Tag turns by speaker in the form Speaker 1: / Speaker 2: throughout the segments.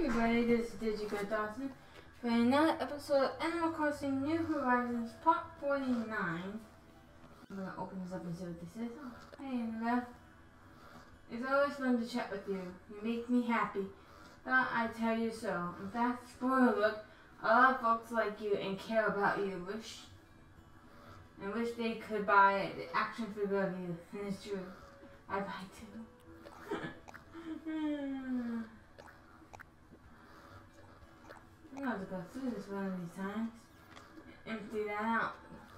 Speaker 1: everybody, this is Digigo Dawson for another episode of Animal Crossing New Horizons Part 49. I'm gonna open this up and see what this is. Oh, hey Annabelle. It's always fun to chat with you. You make me happy. Thought I'd tell you so. In fact, spoiler alert, a lot of folks like you and care about you wish they could buy the action figure of you. And it's true. I buy too. I'm gonna have to go through this one of these times. Empty that out.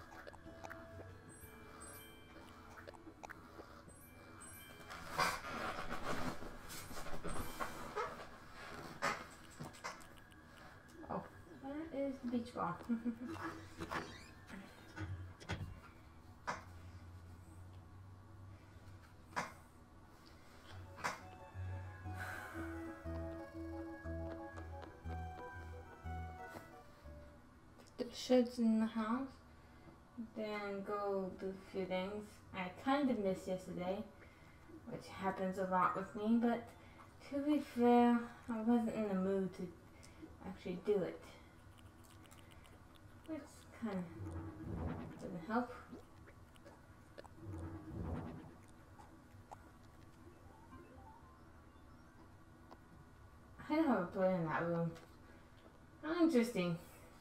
Speaker 1: Oh, that is the beach ball. The sheds in the house, then go do a few things. I kind of missed yesterday, which happens a lot with me, but to be fair, I wasn't in the mood to actually do it, which kind of doesn't help. I don't have a play in that room. How interesting.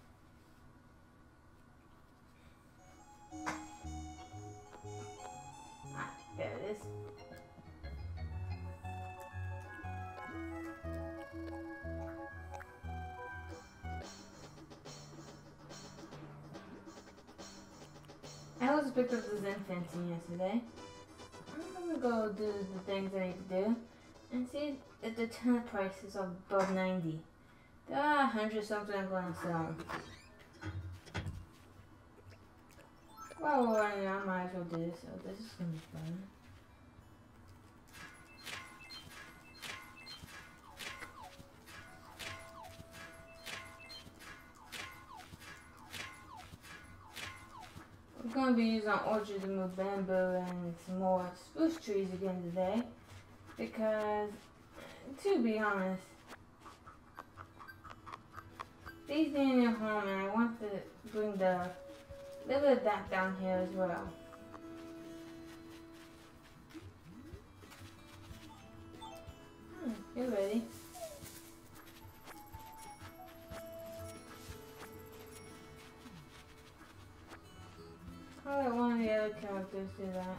Speaker 1: There it is. I also picked up the Zen fencing yesterday. I'm gonna go do the things I need to do and see if the turnip price is above 90. There are 100 something I'm gonna sell. Well, we're running out, I might as well do this, so this is gonna be fun. We're gonna be using our orchard to move bamboo and some more spruce trees again today, because, to be honest, these need a new home and I want to bring the little bit of that down here as well. You're ready. I'll let one of the other characters do that.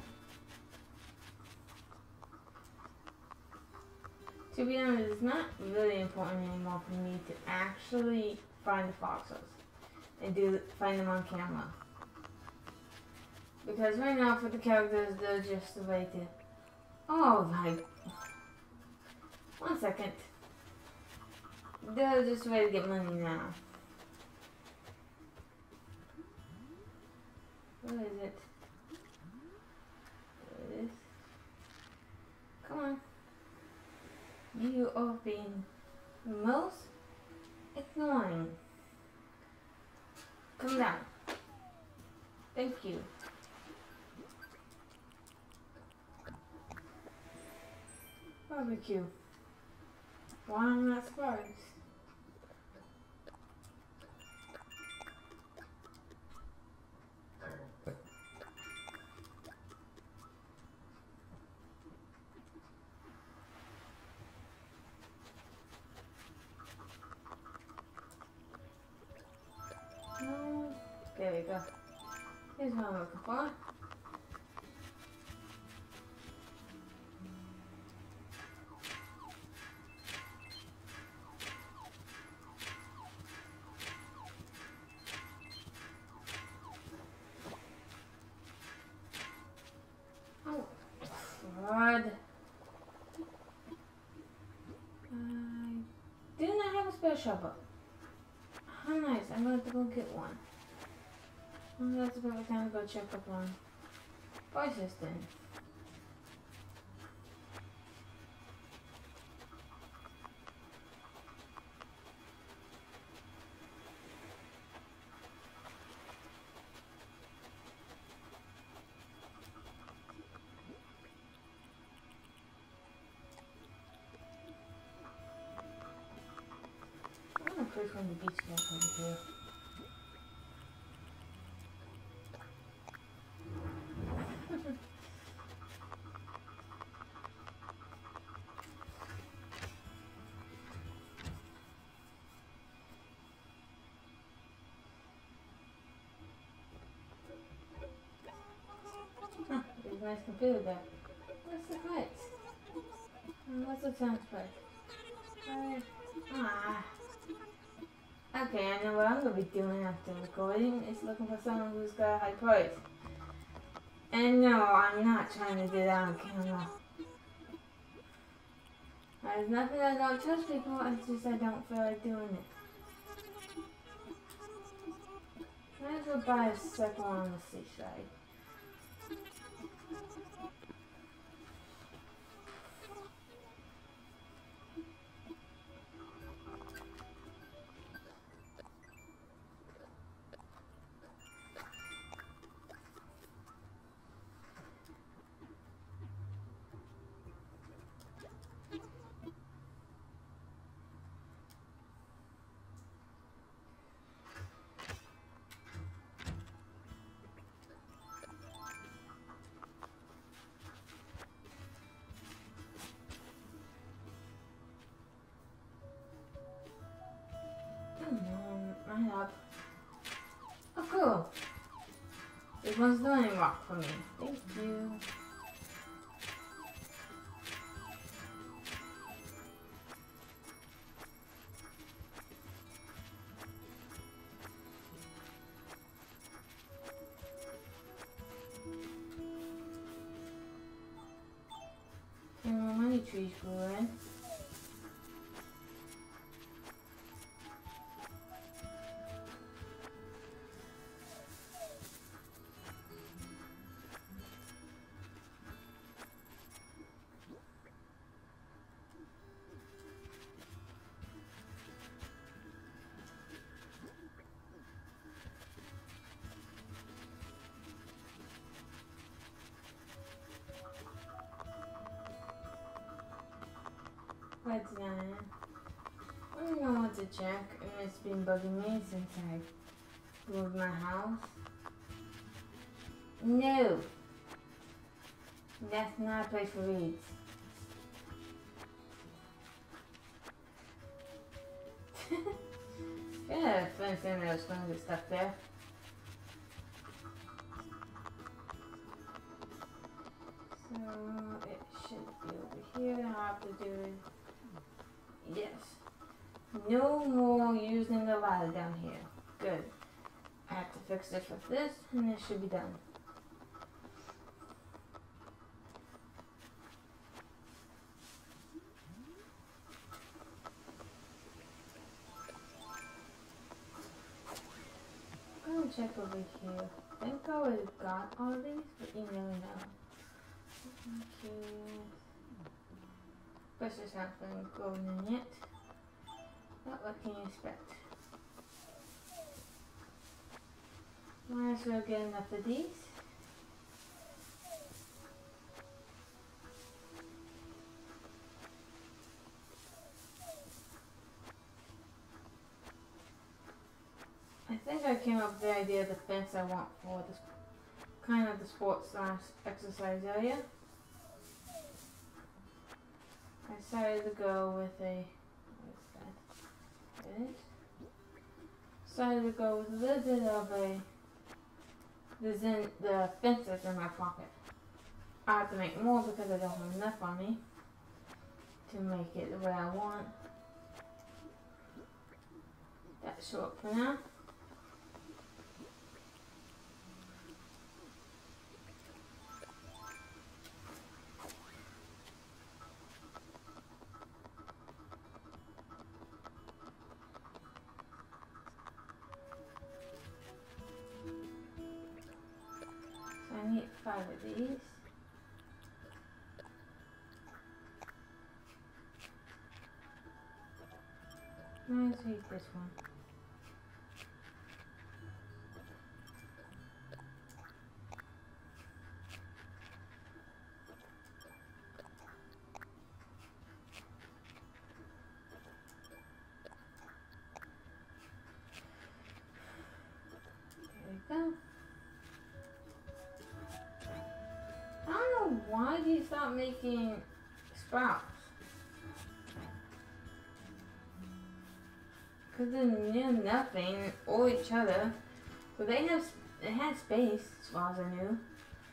Speaker 1: To be honest, it's not really important anymore for me to actually find the foxes and find them on camera. Because right now, for the characters, they're just a way to... Oh, like... 1 second. They're just a way to get money now. What is it? There it is. Come on. You are being most annoying. Come down. Thank you. Barbecue. Why am I not surprised? There we go. Here's what I'm looking for. Oh, God. I do not have a spare shovel. How nice. I'm going to go get one. Oh, that's about the time to go check up on voices then. play from the beach back over here. There's a nice computer there. What's the price? What's the sound price? Okay, I know what I'm going to be doing after recording. Is looking for someone who's got a high price. And no, I'm not trying to do that on camera. There's nothing I don't trust people, it's just I don't feel like doing it. Might as well buy a second one on the seaside. I have. Oh, cool. This one's doing rock for me. Thank you. And my money trees grew in. What's that? I don't know what to check, and it's been bugging me since I moved my house. No! That's not a place for reeds. Yeah, fence in there, there's gonna get stuck there. So it should be over here. All I have to do is yes. No more using the ladder down here. Good. I have to fix this with this, and this should be done. I'm gonna check over here. I think I already got all these, but you never know. Okay. Precious nothing going in yet. But what can you expect? Might as well get enough of these. I think I came up with the idea of the fence I want for this kind of the sports / exercise area. I decided to go with a decided to go with a little bit of a the fences in my pocket. I have to make more because I don't have enough on me to make it the way I want. That's short for now. I need 5 of these. Let's use this one. stop making sprouts. Because they knew nothing or each other. So they had space as far as I knew.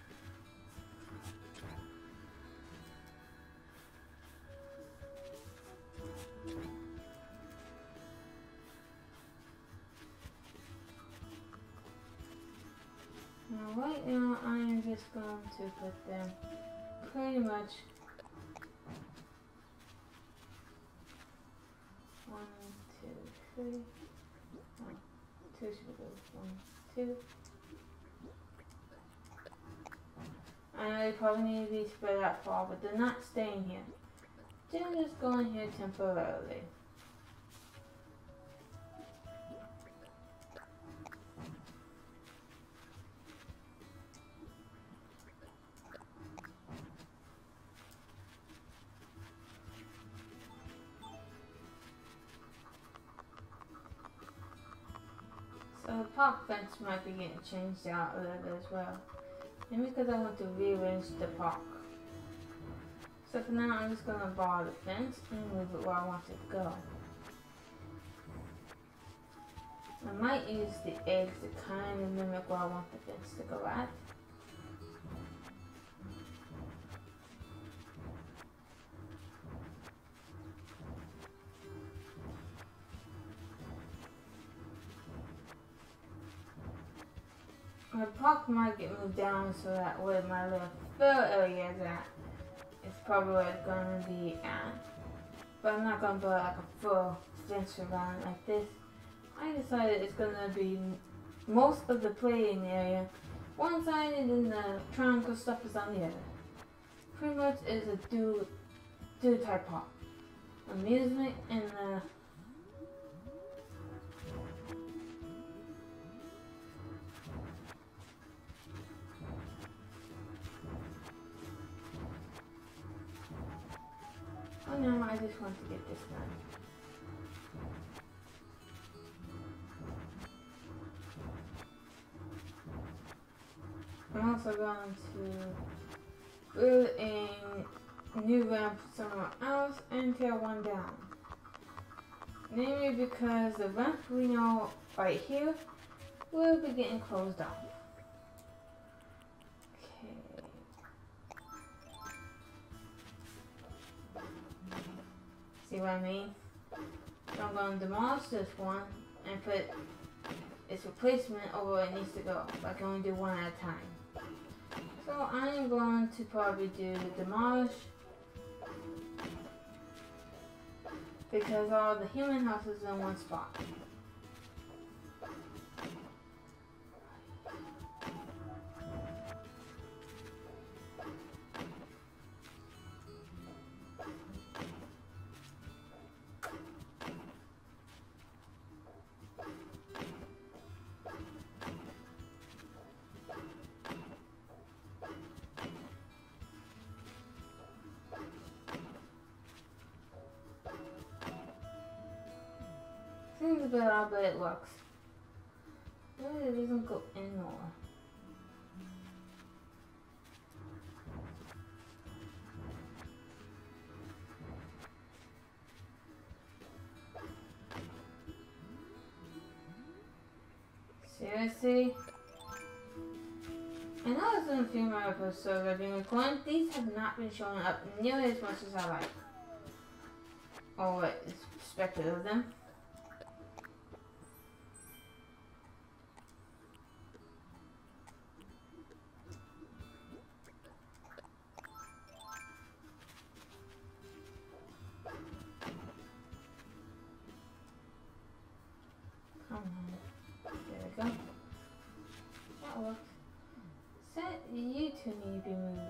Speaker 1: Now right now I am just going to put them pretty much 1, 2, 3. 1, 2 should go 1, 2. I know they probably need to be spread out far, but they're not staying here. They're just going here temporarily. So the park fence might be getting changed out a little bit as well. And because I want to rearrange the park. So for now I'm just going to borrow the fence and move it where I want it to go. I might use the eggs to kind of mimic where I want the fence to go at. My park might get moved down so that where my little fill area is at, it's probably where it's going to be at. But I'm not going to build like a full fence around it like this. I decided it's going to be most of the playing area one side and then the triangle stuff is on the other. Pretty much is a do type park. Amusement and oh no, I just want to get this done. I'm also going to build a new ramp somewhere else and tear one down. Namely because the ramp we know right here will be getting closed off. See what I mean? So I'm going to demolish this one and put its replacement over where it needs to go. I can only do one at a time. So I'm going to probably do demolish because all the human houses in one spot. Seems a bit odd, but it works. Maybe it doesn't go in more. Seriously? I know it's in a few more episodes I've been recording. These have not been showing up nearly as much as I like. Or what is expected of them. There we go. That works. Set you two need to be moved.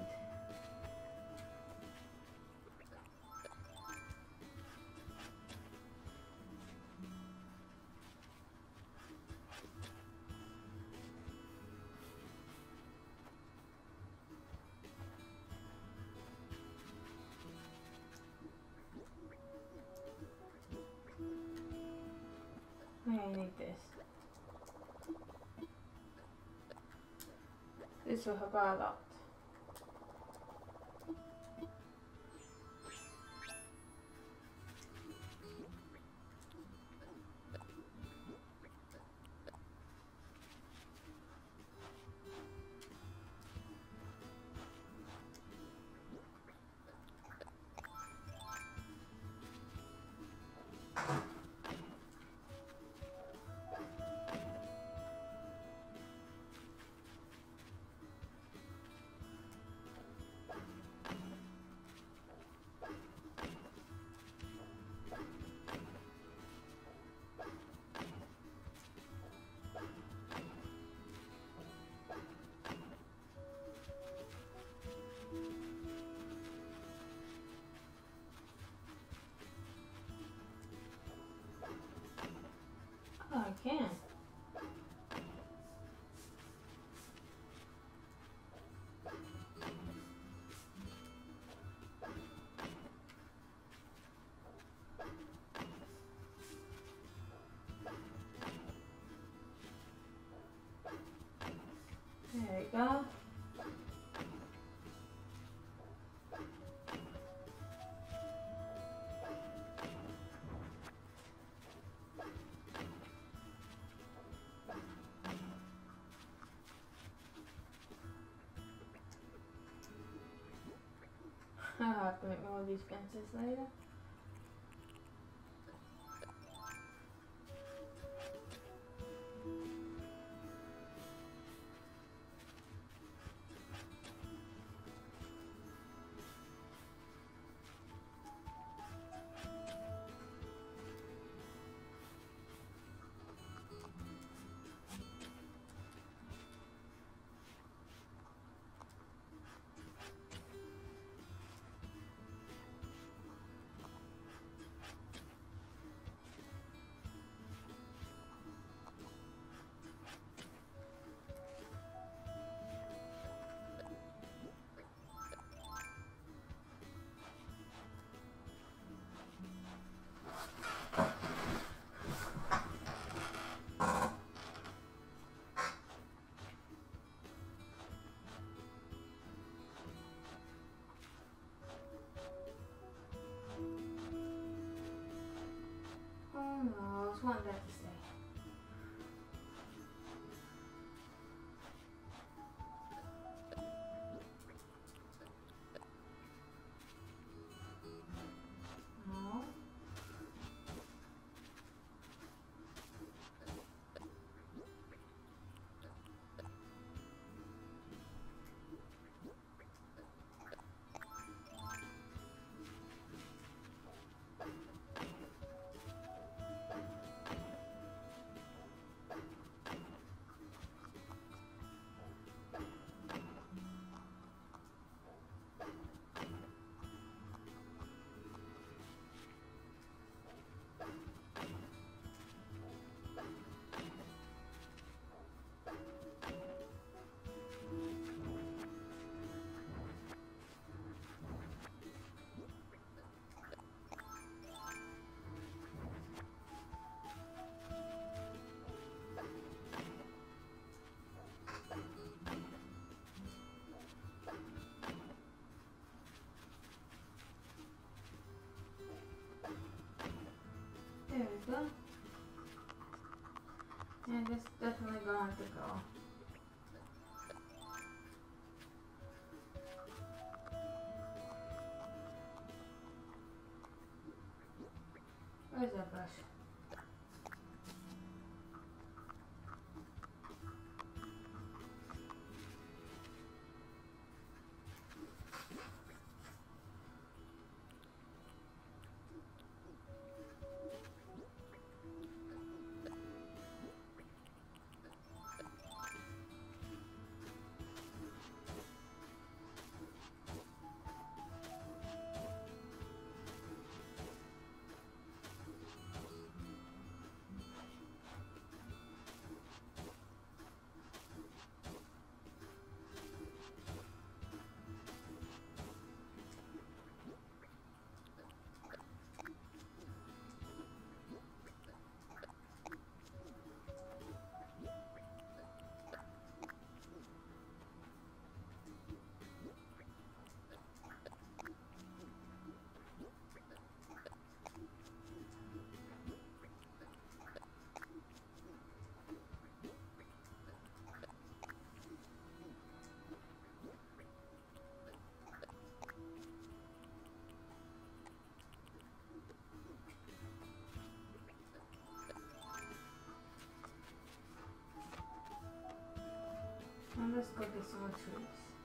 Speaker 1: I need this. This will help out a lot. go. I'll have to make more of these fences later. Oh no, there's one there to say. No. There we go. And it's definitely going to go. Where's that brush? And let's go get some more trees.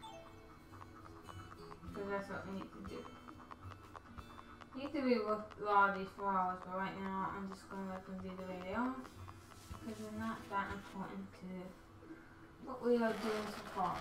Speaker 1: Because that's what we need to do. We need to be with a lot of these flowers, but right now I'm just going to let them be the way they are. Because they're not that important to what we are doing so far.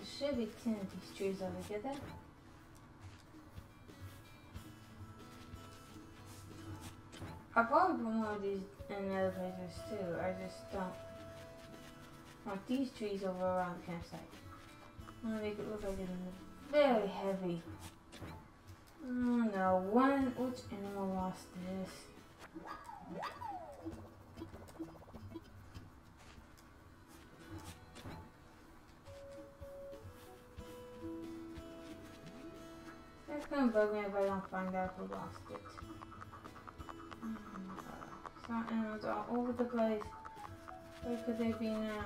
Speaker 1: should be 10 of these trees over together. I probably put more of these in other places too. I just don't want these trees over around the campsite. I'm gonna make it look like it's very heavy. Oh no, which animal lost this? That's gonna bug me if I don't find out who lost it. Some animals all over the place. Where could they be now?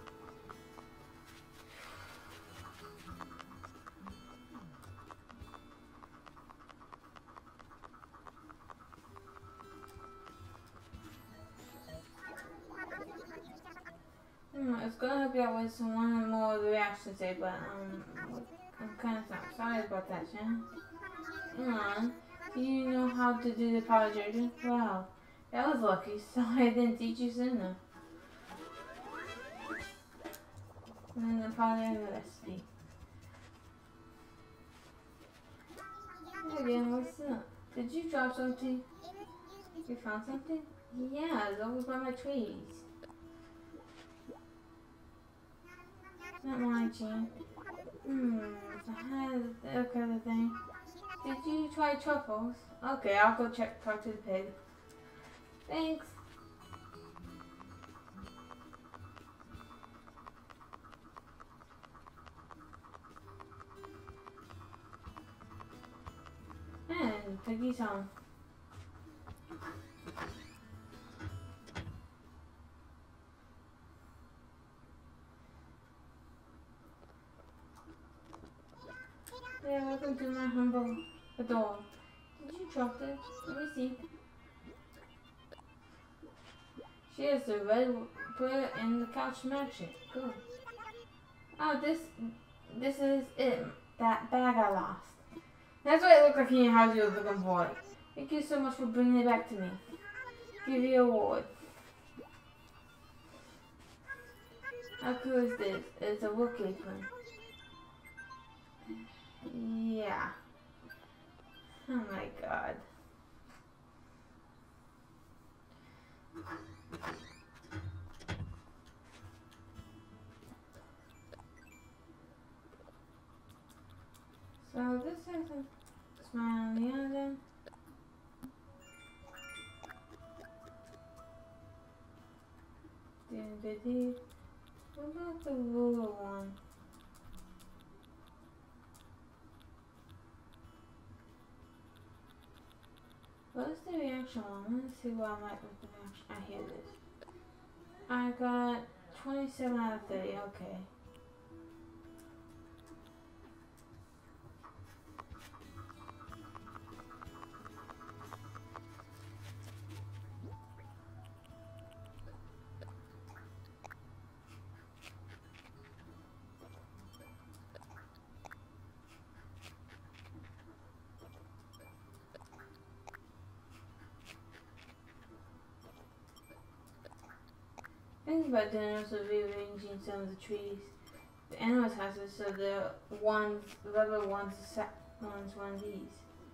Speaker 1: It's gonna help you out with some one more of the reactions today, but I'm kind of sorry about that, Shannon. Come on. Do you know how to do the power dragon? Wow, that was lucky. Sorry I didn't teach you sooner. And then the power dragon recipe. Again, what's up? Did you drop something? You found something? Yeah, it's over by my trees. Not my gene. I had that kind of thing. Did you try truffles? Okay, I'll go talk to the pig. Thanks. And piggy's home. Yeah, welcome to my humble door. Did you drop this? Let me see. She has the red prayer and the couch matching. Good. Oh, this is it. That bag I lost. That's what it looked like in your house you were looking for it. Thank you so much for bringing it back to me. Give you an award. How cool is this? It's a wood apron. Yeah. Oh my god. So this is a smile on the other. What about the ruler one? What's the reaction one? Let's see what I'm like with the reaction. I hear this. I got 27 out of 30. Okay. Think about doing also rearranging some of the trees. The animals' houses so the other ones one of these.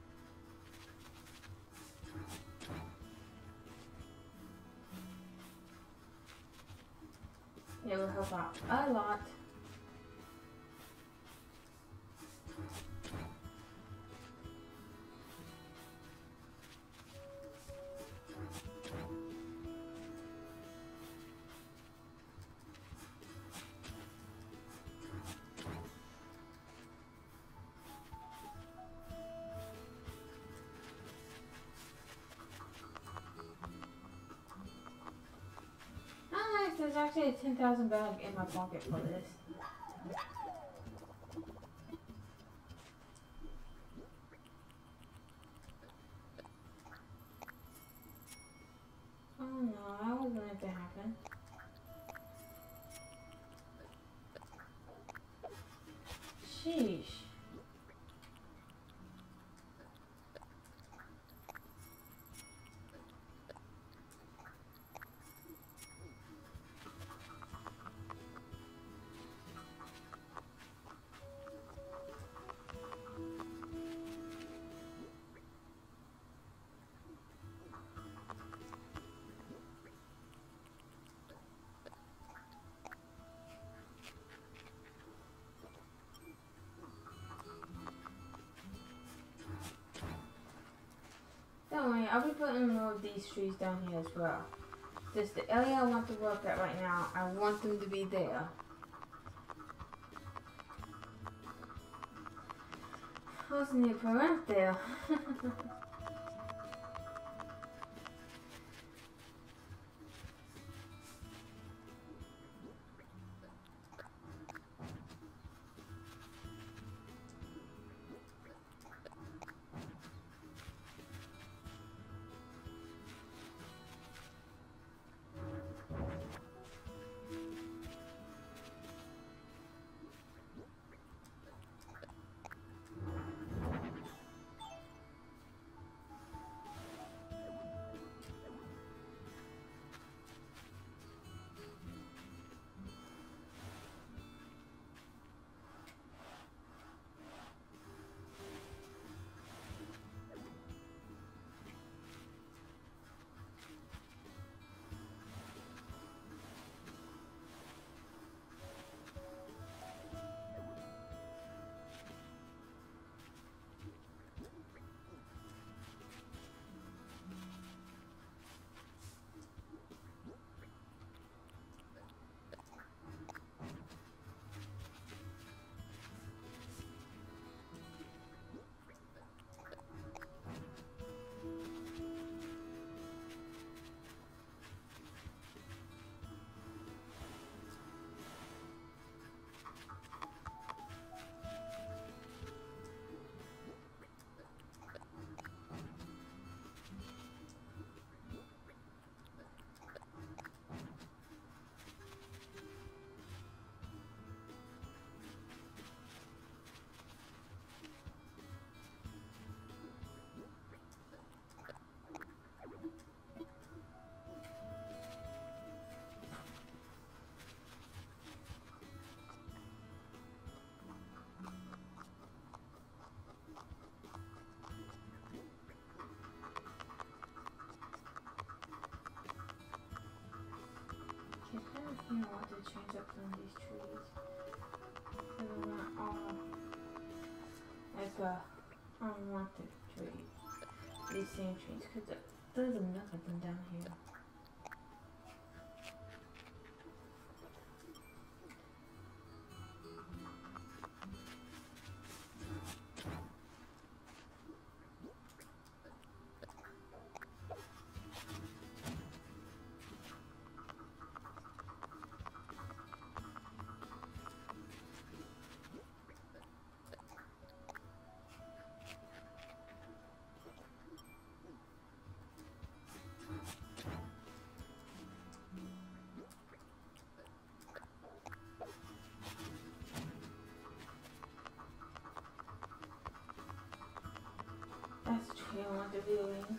Speaker 1: It will help out a lot. There's actually a 10,000 bag in my pocket for this. Oh no, I wasn't going to happen. Sheesh. don't worry, I'll be putting more of these trees down here as well. Just the area I want to work at right now, I want them to be there. I was need to put right there. I want to change up some of these trees. So they're not all like unwanted trees. These same trees, because there's enough of them down here. That's the tree I want to rearrange.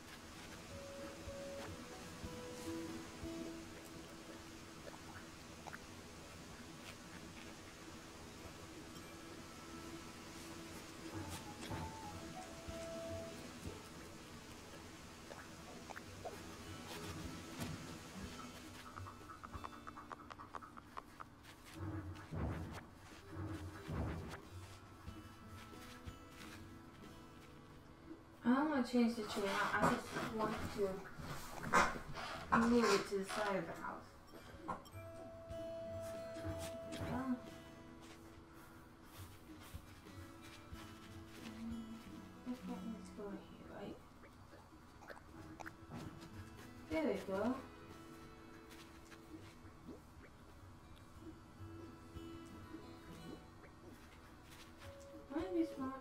Speaker 1: I don't want to change the tree now. I just want to move it to the side of the house. Oh. I think that needs to go here, right? There we go. Maybe smart.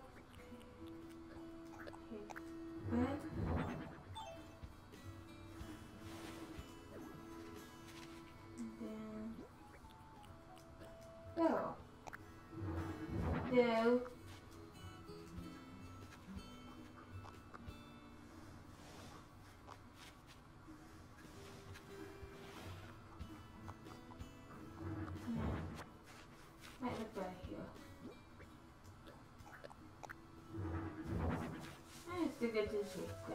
Speaker 1: No. Might look better here. I have to get this real quick.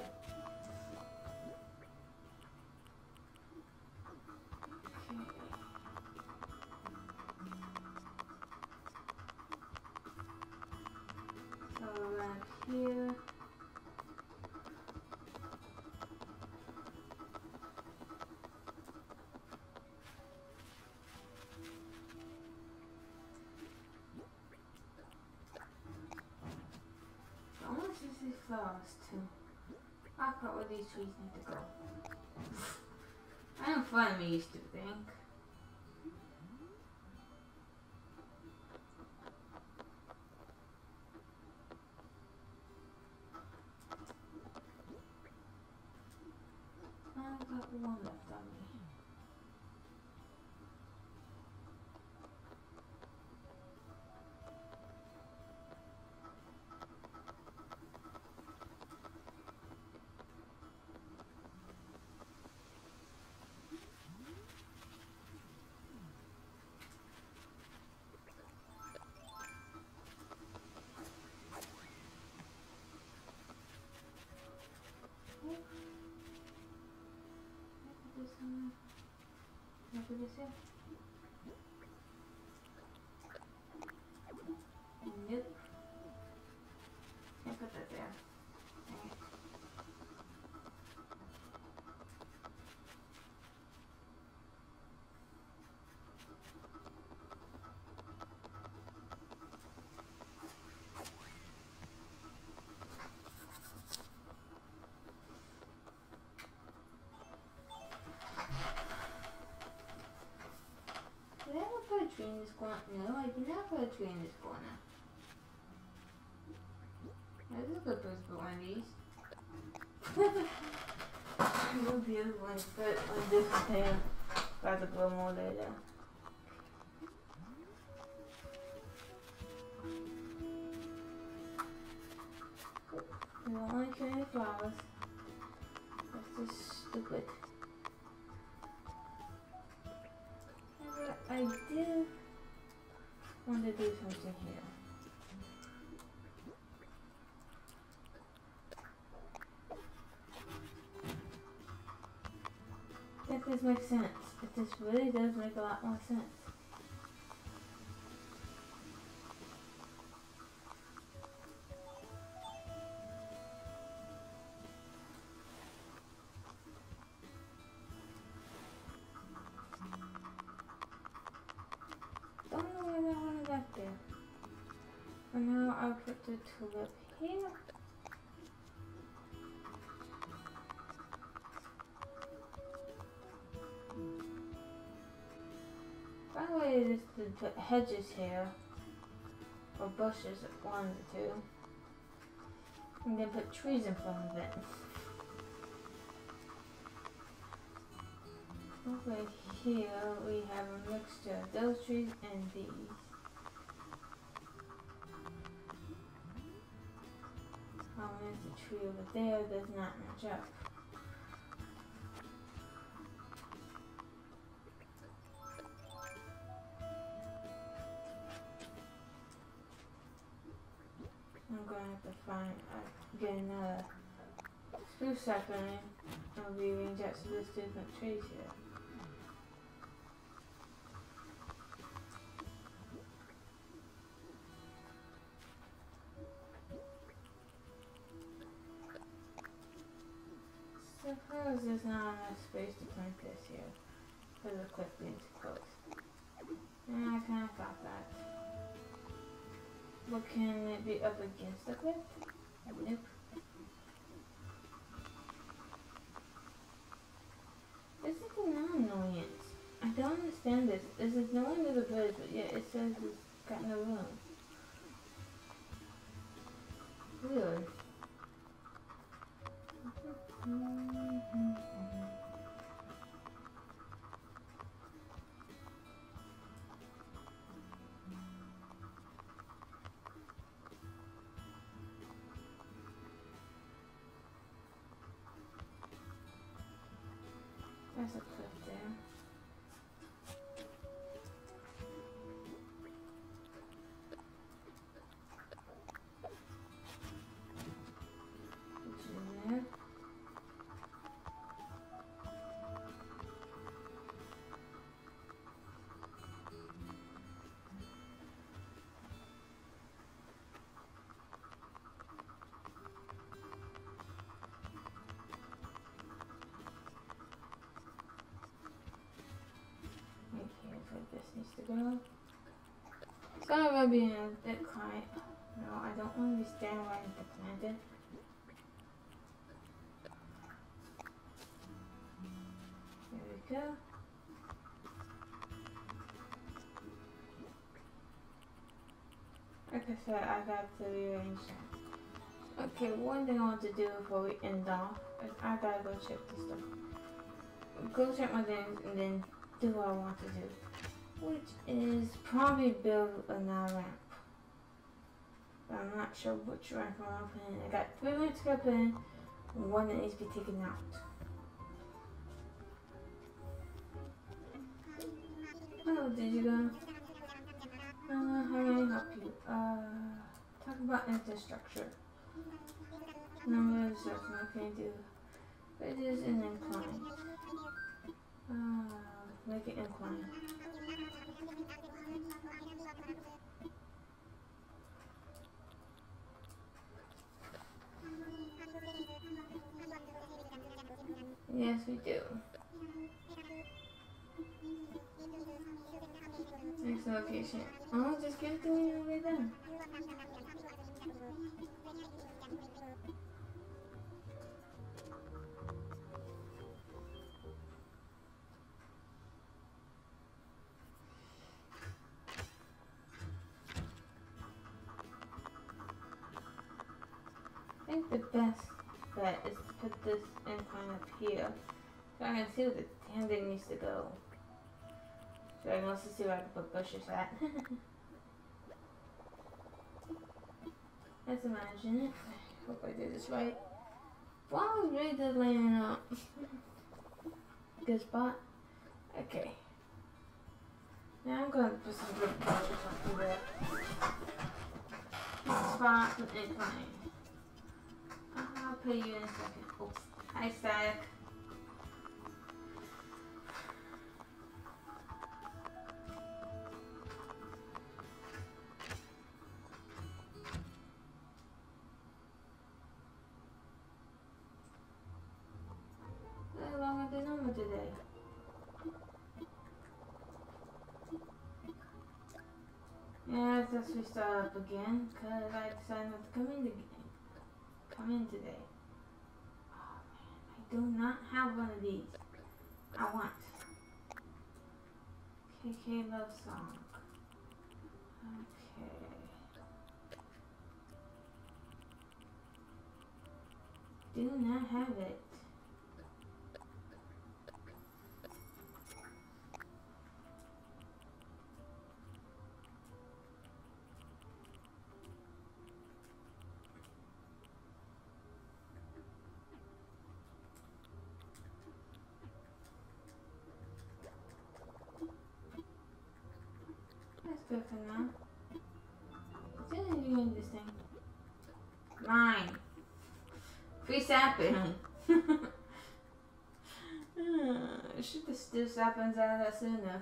Speaker 1: Here. flowers too. I forgot where these trees need to go. I don't find me used to think. I've got one left on me. Look at this here. Nope. Can't put that there. Dang it. Did I ever put a tree in this corner? No, I did not put a tree in this corner. This is a good place to put one of these. It would be a good one to put on this container. Got to grow more later. We don't want to kill any flowers. That's just stupid. I do want to do something here. If this makes sense. If this really does make a lot more sense. Don't know where that one got there. And now I'll put the tulip here. By the way, just to put hedges here, or bushes, one of the two, and then put trees in front of it. Over here we have a mixture of those trees and these. There's a tree over there does not match up. I'm going to have to find, get another spruce sapling and rearrange out to these different trees here. Suppose there's not enough space to plant this here because the cliff being too close. And I kind of thought that. But can it be up against the cliff? Nope. This is an annoyance. I don't understand this. This is no under the bridge, but yet it says it's got no room. Weird. There's a cliff there. Put you there. This needs to go. It's gonna be a bit quiet. No, I don't want to be standing right at the planted. go. Like I said, I got to rearrange that. Okay, one thing I want to do before we end off is I gotta go check this stuff. Go check my things and then do what I want to do. Which is probably build another ramp. But I'm not sure which ramp I want to put in. I got 3 ramps to put in, and 1 that needs to be taken out. Oh, did you go? How may I help you? Talk about infrastructure. Number of steps, what can I do? Bridges and incline. Make it incline. Yes, we do. Next location. Oh, just give it to me right then. I think the best bet is to put this incline up here so I can see where the damn thing needs to go. So I can also see where I can put bushes at. Let's imagine it. I hope I did this right. Wow, I was really good laying it out. Good spot. Okay. Now I'm going to put some good bushes up there. Good spot with incline. I'll pay you in a second. Oops. Hi, Static. How long have I been on today? Yeah, I guess we start up again because I decided not to come in today. Oh man, I do not have one of these. I want KK Love Song. Okay. Do not have it. That's good for now. What's in doing this thing? Mine. Free sapping. Should the still sappings out of that sooner.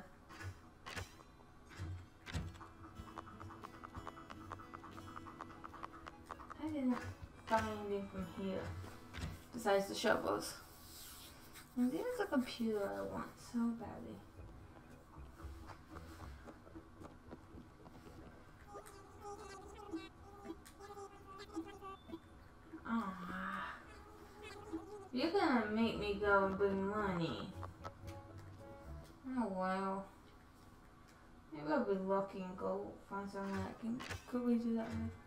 Speaker 1: I didn't find anything from here besides the shovels. And there's a computer I want so badly. You're gonna make me go and bring money. Oh well. Maybe I'll be lucky and go find someone that can quickly do that with.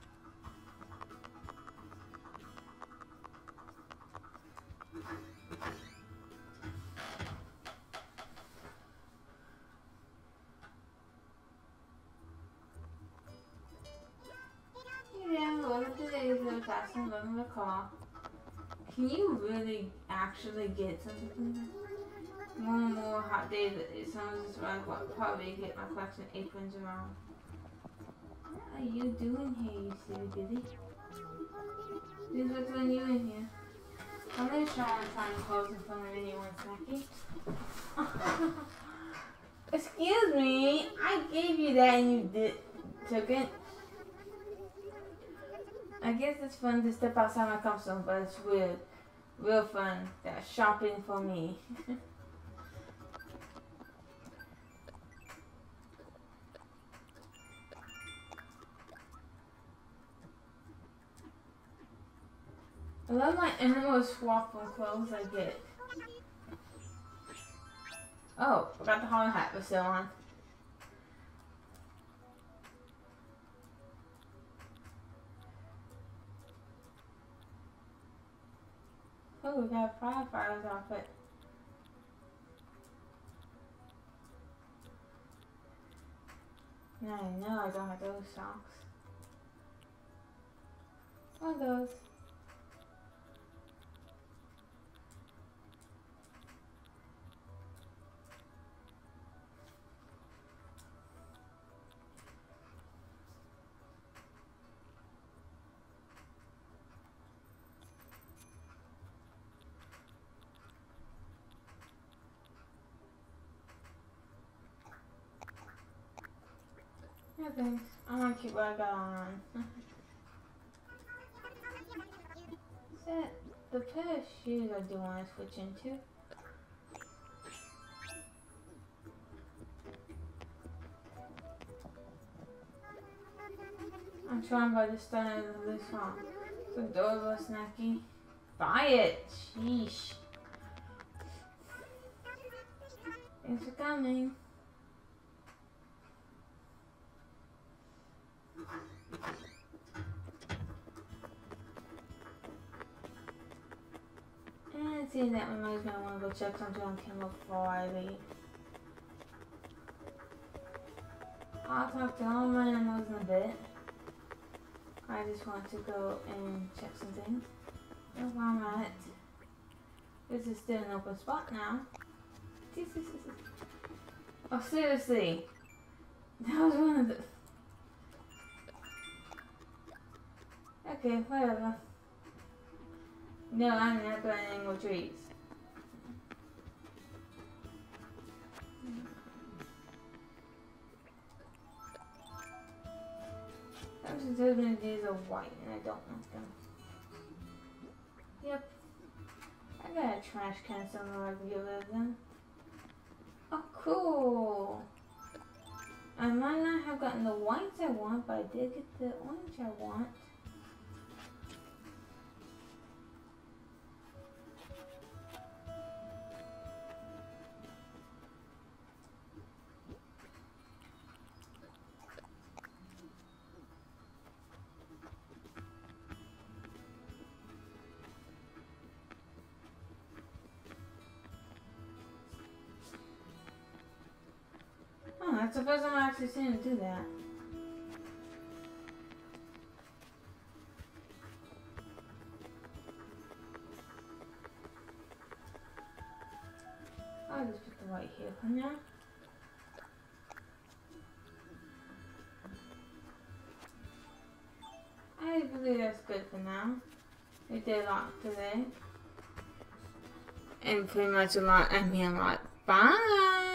Speaker 1: Yeah, well, today is the fast and loving the car. Can you really actually get something from that? More and more hot days, someone's just around, probably get my collection of aprons around. What are you doing here, you silly bitty? This what's doing you in here. I'm gonna show on time clothes in front of anyone, Snacky. Excuse me, I gave you that and you took it. I guess it's fun to step outside my comfort zone, but it's weird. Real fun. That's shopping for me. I love my animal swap from clothes I get. Oh, forgot the hard hat was still on. Oh, we got firefighters outfit. Now I know I don't have those socks. What are those? Yeah, thanks. I'm gonna keep what I got on. That the pair of shoes I do want to switch into. I'm trying by the style of this one. So adorable, snacky. Buy it! Sheesh. Thanks for coming. And seeing that reminds me I want to go check something on camera before I leave. I'll talk to all my animals in a bit. I just want to go and check some things. That's where I'm at. This is still an open spot now. Oh, seriously. That was one of the... Okay, whatever. No, I'm not going any more trees. Those these are white and I don't want them. Yep. I got a trash can somewhere I can live in. Oh, cool. I might not have gotten the whites I want, but I did get the orange I want. Oh, that's the first time I've actually seen him do that. I'll just put the white here for now. I believe that's good for now. We did a lot today. And pretty much a lot, I mean a lot. Bye!